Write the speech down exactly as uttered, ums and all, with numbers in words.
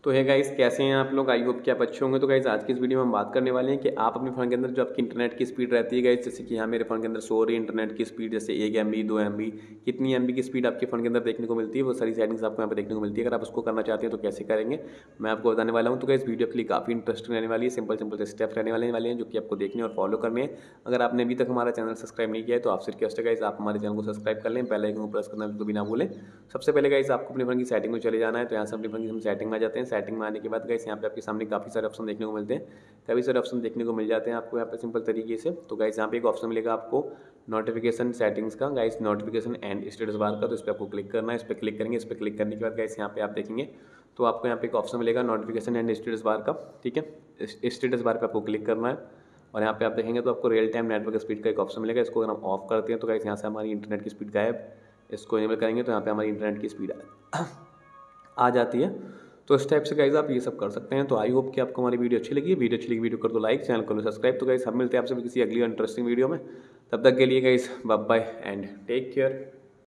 तो है गाइस, कैसे हैं आप लोग? आई होप कि आप अच्छे होंगे। तो गाइस आज की इस वीडियो में हम बात करने वाले हैं कि आप अपने फ़ोन के अंदर जो आपकी इंटरनेट की स्पीड रहती है गाइस, जैसे कि यहाँ मेरे फ़ोन के अंदर सो रही है इंटरनेट की स्पीड, जैसे एक एम बी दो एम बी कितनी एम बी की स्पीड आपके फ़ोन के अंदर देखने को मिलती है, वो सारी सेटिंग्स आपको यहाँ पे देखने को मिलती है। अगर आप उसको करना चाहते हैं तो कैसे करेंगे मैं आपको बताने वाला हूँ। तो गाइस वीडियो के लिए काफ़ी इंटरेस्टिंग रहने वाली है, सिंपल सिंपल से स्टेप्स रहने वाले वाले हैं जो कि आपको देखने और फॉलो करने हैं। अगर आपने अभी तक हमारा चैनल सब्सक्राइब नहीं किया है तो आपसे रिक्वेस्ट है गाइस, आप हमारे चैनल को सब्सक्राइब कर लें, बेल आइकन को प्रेस करना तो भी ना भूलें। सबसे पहले गाइस आपको अपने फ़ोन की सेटिंग में चले जाना है। तो यहाँ से अपने फ़ोन की हम सेटिंग में आ जाते हैं। सेटिंग में आने के बाद गाइस यहाँ पे आपके सामने काफ़ी सारे ऑप्शन देखने को मिलते हैं, काफ़ी सारे ऑप्शन देखने को मिल जाते हैं आपको यहाँ पे सिंपल तरीके से। तो गाइस यहाँ पे एक ऑप्शन मिलेगा आपको नोटिफिकेशन सेटिंग्स का, guys notification and status bar का। तो इस पर आपको क्लिक करना है, इस पर क्लिक करेंगे। इस पर क्लिक करने के बाद गाइस यहाँ पे आप देखेंगे तो आपको यहाँ पे एक ऑप्शन मिलेगा नोटिफिकेशन एंड स्टेटस बार का, ठीक है। स्टेटस बार पे आपको क्लिक करना है और यहाँ पे आप देखेंगे तो आपको रियल टाइम नेटवर्क स्पीड का एक ऑप्शन मिलेगा। इसको अगर हम ऑफ करते हैं तो गाइस यहाँ से हमारी इंटरनेट की स्पीड गायब, इसको इनेबल करेंगे तो यहाँ पे हमारी इंटरनेट की स्पीड आ जाती है। तो इस टाइप से गाइस आप ये सब कर सकते हैं। तो आई होप कि आपको हमारी वीडियो अच्छी लगी। वीडियो अच्छी लगी वीडियो कर दो लाइक, चैनल को सब्सक्राइब। तो गाइस हम मिलते हैं आपसे किसी अगली इंटरेस्टिंग वीडियो में, तब तक के लिए guys bye bye and take care.